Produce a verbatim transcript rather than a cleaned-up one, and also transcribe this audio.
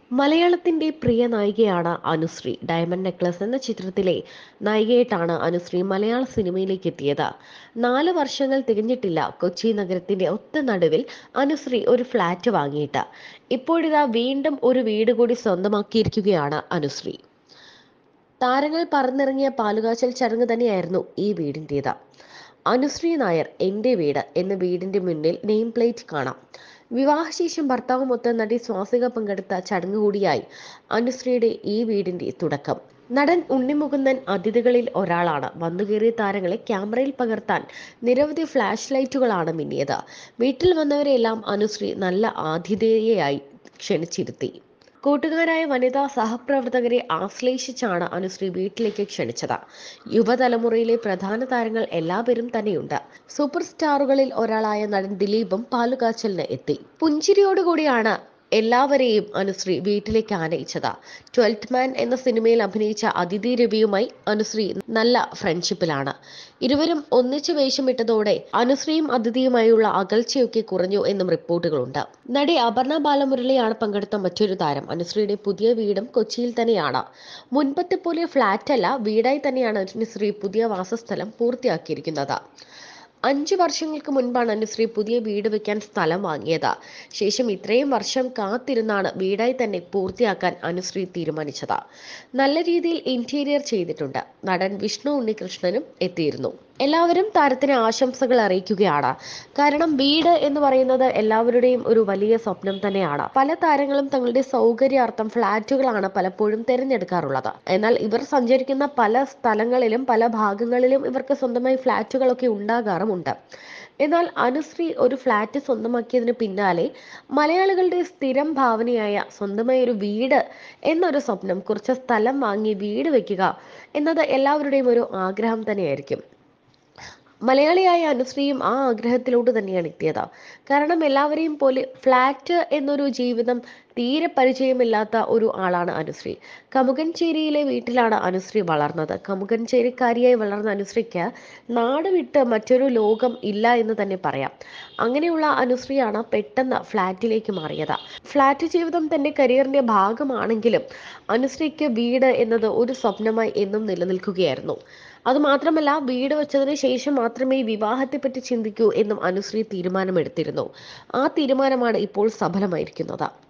മലയാളത്തിന്റെ പ്രിയ നായികയാണ് അനുശ്രീ. ഡയമണ്ട് നെക്ലസ് എന്ന ചിത്രത്തിലെ നായികയായിട്ടാണ് അനുശ്രീ മലയാള സിനിമയിലേക്ക് എത്തിയത്. നാല് വർഷങ്ങൾ തികഞ്ഞിട്ടില്ല കൊച്ചി നഗരത്തിന്റെ ഒത്ത നടുവിൽ അനുശ്രീ ഒരു ഫ്ലാറ്റ് വാങ്ങിയിട്ട്. ഇപ്പോഴിതാ വീണ്ടും ഒരു വീട് കൂടി സ്വന്തമാക്കിയിരിക്കുകയാണ് അനുശ്രീ. താരങ്ങൾ പറന്നിറങ്ങിയ പാലുകാച്ചൽ ചടങ്ങ് തന്നെയായിരുന്നു ഈ വീടിൻ്റെത്. അനുശ്രീ നായർ എന്റെ വീട് എന്ന വീടിന്റെ മുന്നിൽ നെയിം പ്ലേറ്റ് കാണാം. വിവാഹശേഷം ഭർത്താവുമൊത്ത് നടി സ്വാസിക പങ്കെടുത്ത ചടങ്ങ് കൂടിയായി അനുശ്രീയുടെ ഈ വീടിന്റെ തുടക്കം. നടൻ ഉണ്ണിമുകുന്ദൻ അതിഥികളിൽ ഒരാളാണ്. വന്നുകയറിയ താരങ്ങളെ ക്യാമറയിൽ പകർത്താൻ നിരവധി ഫ്ലാഷ് ലൈറ്റുകളാണ് മിന്നിയത്. വീട്ടിൽ വന്നവരെല്ലാം അനുശ്രീ നല്ല ആതിഥേയയായി ക്ഷണിച്ചിരുത്തി. കൂട്ടുകാരായ വനിതാ സഹപ്രവർത്തകരെ ആശ്ലേഷിച്ചാണ് അനുശ്രീ വീട്ടിലേക്ക് ക്ഷണിച്ചത്. യുവതലമുറയിലെ പ്രധാന താരങ്ങൾ എല്ലാവരും തന്നെയുണ്ട്. സൂപ്പർ സ്റ്റാറുകളിൽ ഒരാളായ നടൻ ദിലീപും പാലുകാച്ചലിന് എത്തി. പുഞ്ചിരിയോടുകൂടിയാണ് എല്ലാവരെയും അനുശ്രീ വീട്ടിലേക്ക് ആനയിച്ചത്. ട്വൽത്ത് മാൻ എന്ന സിനിമയിൽ അഭിനയിച്ച അതിഥി രവിയുമായി അനുശ്രീ നല്ല ഫ്രണ്ട്ഷിപ്പിലാണ്. ഇരുവരും ഒന്നിച്ച് വേഷമിട്ടതോടെ അനുശ്രീയും അതിഥിയുമായുള്ള അകൽച്ചയൊക്കെ കുറഞ്ഞു എന്നും റിപ്പോർട്ടുകളുണ്ട്. നടി അപർണ ബാലമുരളിയാണ് പങ്കെടുത്ത മറ്റൊരു താരം. അനുശ്രീയുടെ പുതിയ വീടും കൊച്ചിയിൽ തന്നെയാണ്. മുൻപത്തെ പോലെ ഫ്ലാറ്റ് അല്ല, വീടായി തന്നെയാണ് അനുശ്രീ പുതിയ വാസസ്ഥലം പൂർത്തിയാക്കിയിരിക്കുന്നത്. അഞ്ചു വർഷങ്ങൾക്ക് മുൻപാണ് അനുശ്രീ പുതിയ വീട് വെക്കാൻ സ്ഥലം വാങ്ങിയത്. ശേഷം ഇത്രയും വർഷം കാത്തിരുന്നാണ് വീടായി തന്നെ പൂർത്തിയാക്കാൻ അനുശ്രീ തീരുമാനിച്ചത്. നല്ല രീതിയിൽ ഇന്റീരിയർ ചെയ്തിട്ടുണ്ട്. നടൻ വിഷ്ണു ഉണ്ണികൃഷ്ണനും എത്തിയിരുന്നു. എല്ലാവരും താരത്തിന് ആശംസകൾ അറിയിക്കുകയാണ്. കാരണം വീട് എന്ന് പറയുന്നത് എല്ലാവരുടെയും ഒരു വലിയ സ്വപ്നം തന്നെയാണ്. പല താരങ്ങളും തങ്ങളുടെ സൗകര്യാർത്ഥം ഫ്ലാറ്റുകളാണ് പലപ്പോഴും തിരഞ്ഞെടുക്കാറുള്ളത്. എന്നാൽ ഇവർ സഞ്ചരിക്കുന്ന പല സ്ഥലങ്ങളിലും പല ഭാഗങ്ങളിലും ഇവർക്ക് സ്വന്തമായി ഫ്ലാറ്റുകളൊക്കെ ഉണ്ടാകാറുമുണ്ട്. എന്നാൽ അനുശ്രീ ഒരു ഫ്ലാറ്റ് സ്വന്തമാക്കിയതിന് പിന്നാലെ മലയാളികളുടെ സ്ഥിരം ഭാവനയായ സ്വന്തമായി ഒരു വീട് എന്നൊരു സ്വപ്നം, കുറച്ച് സ്ഥലം വാങ്ങി വീട് വെക്കുക എന്നത് എല്ലാവരുടെയും ഒരു ആഗ്രഹം തന്നെയായിരിക്കും. മലയാളിയായ അനുശ്രീയും ആ ആഗ്രഹത്തിലോട്ട് തന്നെയാണ് എത്തിയത്. കാരണം എല്ലാവരെയും പോലെ ഫ്ലാറ്റ് എന്നൊരു ജീവിതം തീരെ പരിചയമില്ലാത്ത ഒരു ആളാണ് അനുശ്രീ. കമുകൻചേരിയിലെ വീട്ടിലാണ് അനുശ്രീ വളർന്നത്. കമുകൻചേരിക്കാരിയായി വളർന്ന അനുശ്രീക്ക് നാട് വിട്ട് മറ്റൊരു ലോകം ഇല്ല എന്ന് തന്നെ പറയാം. അങ്ങനെയുള്ള അനുശ്രീയാണ് പെട്ടെന്ന് ഫ്ലാറ്റിലേക്ക് മാറിയത്. ഫ്ലാറ്റ് ജീവിതം തന്റെ കരിയറിന്റെ ഭാഗമാണെങ്കിലും അനുശ്രീക്ക് വീട് എന്നത് ഒരു സ്വപ്നമായി എന്നും നിലനിൽക്കുകയായിരുന്നു. അതുമാത്രമല്ല, വീട് വെച്ചതിന് ശേഷം മാത്രമേ വിവാഹത്തെപ്പറ്റി ചിന്തിക്കൂ എന്നും അനുശ്രീ തീരുമാനമെടുത്തിരുന്നു. ആ തീരുമാനമാണ് ഇപ്പോൾ സഫലമായിരിക്കുന്നത്.